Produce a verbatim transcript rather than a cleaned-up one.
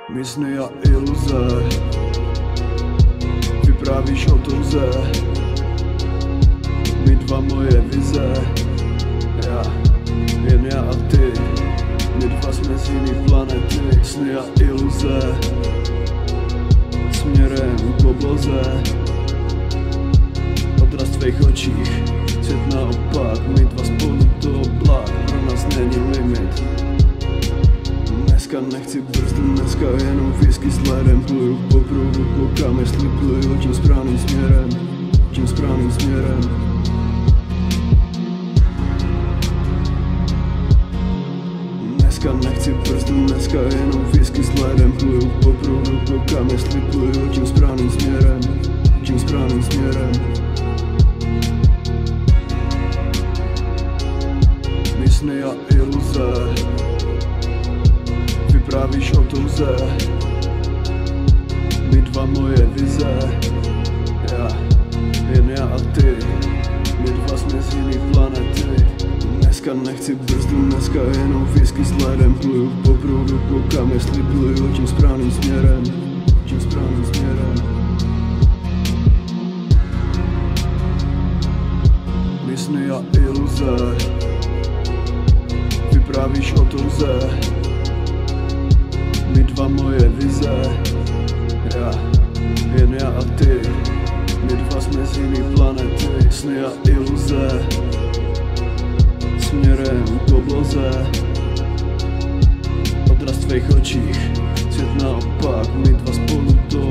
My sny a iluze, vyprávíš o touze. My dva moje vize, já, jen já a ty. My dva jsme z jiný planety. Sny a iluze, směrem k obloze. Odraz v tvých očích, svět naopak. My dva spolu do oblak, pro nás není limit. Dneska nechci brzdu, dneska jenom whisky s ledem. Pluju po proudu, koukám, jestli pluju tím správným směrem. Tím správným směrem. Dneska nechci brzdu, dneska jenom whisky s ledem. Pluju po proudu, koukám, jestli pluju tím správným směrem. Tím správným směrem. My sny a iluze, vyprávíš o touze. My dva moje vize, já, jen já a ty. My dva jsme z jiný planety. Dneska nechci brzdu, dneska jenom whisky s ledem. Pluju po proudu, koukám, jestli pluju tím správným směrem. Tím správným směrem. My sny a iluze, vyprávíš o touze. My dva moje vize, já, jen já a ty. My dva jsme z jiný planety. Sny a iluze, směrem k obloze. Odraz v tvých očích, svět naopak. My dva spolu do